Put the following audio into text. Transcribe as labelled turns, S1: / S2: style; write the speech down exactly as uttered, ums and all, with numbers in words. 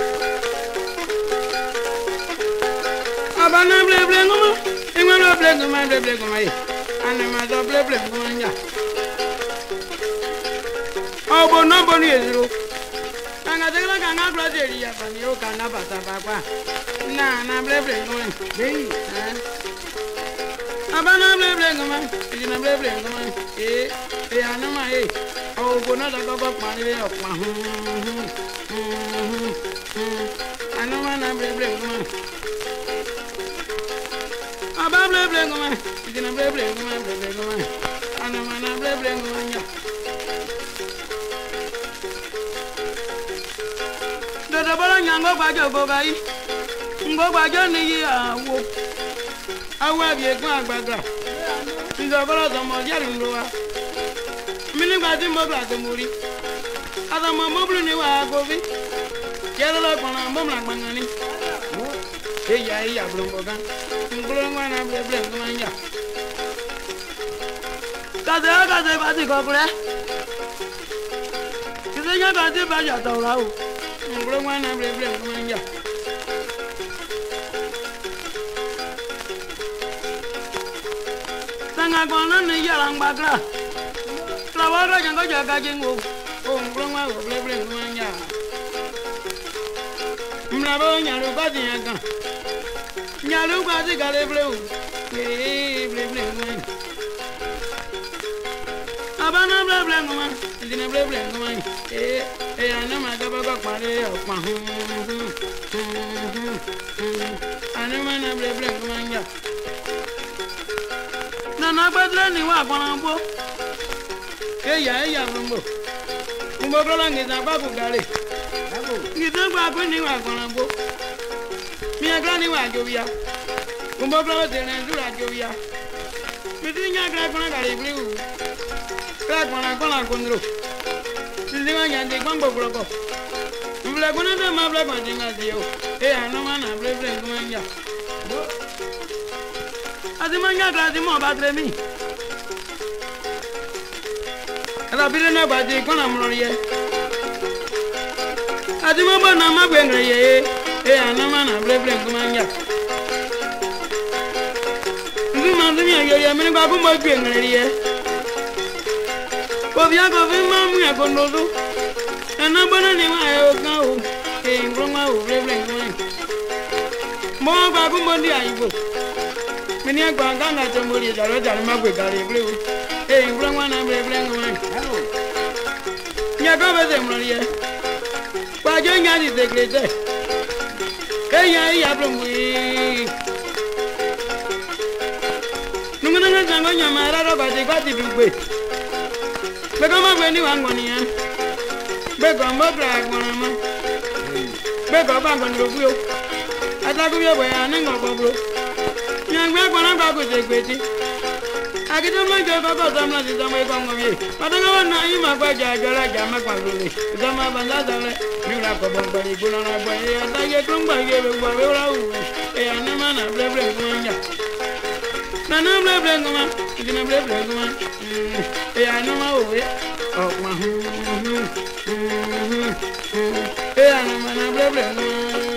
S1: Abana ble ble ngoma, ingwa ble ble ngoma ble ble ngoma ye. Ane ma do ble ble ngoma nya. Obo no bo ni ezuro. Kanga tegla kanga bla deri ya pa ni o kana bata papa. Na na ble ble ngoma. Dei. Abana ble ble ngoma, ina ble ble ngoma. Eh, eh ana ma eh. Obo no da ko ko pa ni o pa. Ana ma na ble ble ngoma. Aba ble ble ngoma, ina ble ble ngoma ble ble ngoma. Ana ma na ble ble ngoma nya. Dodo bolo nyango gbajo gogai. Ngo gbajo ni yi awo. Awo bi egun agbagra. Ndo bolo do mo jari ndo wa. Mini gba ti mo gba to muri. Ada mo mo blu ni wa go bi. Yelo lo gbona mo mla gbanga ni. E ya e ya blu ngoga. Nglo ngwa na ble ble ngwa nya. Kaze kaze ba ti ko kure. Kize nya ka ti ba ja to ra o. Nglo ngwa na ble ble ngwa nya. Tanga gona ni ya lang bagra. Lawa ra jang ko ja ka jingo. O nglo ngwa o ble ble ngwa nya. Mla bo nya ru ba ti ya kan. Nya lu ba ti ka le ble o. Ble ble ble ngwa. Abana ble ble ngwa. Ndina ble ble ngwa. Eh eh ana ma ga ba ko pare o pa. Ana ma na ble ble ngwa nya. Na gbadre ni wa gbanbo eya eya gbanbo mo bro ngi na ba ku gare ngi na gba ku ni wa gbanbo mi agra ni wa jovia mo bro de na dura jovia mi ti nya gra gban gare bri u gra gban gban ko ndro ti ma nya de gbanbo bro ko mbla ko na de ma bla gban de nga dio eya no ma na bre bre ko nya Adimanya gradi mo badre mi. Ada bile na badi kona mroye. Adimo bo na ma gwe ngreye. E anama na ble ble kumanya. Nduma ndumi ya ya mini ba kumbo gwe ngreye. Ko bia ko vi ma mu ya konozu. Ana bona ni wa yo kan o. E ngroma o ble ble kumanya. Mo ba kumbo ndi ayibo. Mini agba nganga tomori daro daro magwe gare ble o. Eh ngwa na ble ble ngwa. Nya go be dem loye. Ba jo nya di secrete. Eh ya ya blongwi. Nungana na zango nya mara ro ba di ba di dugbe. Be go magwe ni wa ngoni ya. Be go mo bra ngona ma. Be go ba ngoni ro o. Atagu ye bo ya ni ngo bro. Nyangwe kwana ba ko jegbeti akido manjo baba zamna di zamwe ko ngomye padanga wana ima kwa jajara jama kwa rule zama banda dale mira ko bon bari guna na ba ya ta ye tumba ye be wa we ra u e anama na ble ble ngonya na na ble ble ngoma dina ble ble ngoma e anama o we o ma hu e anama na ble ble ngoma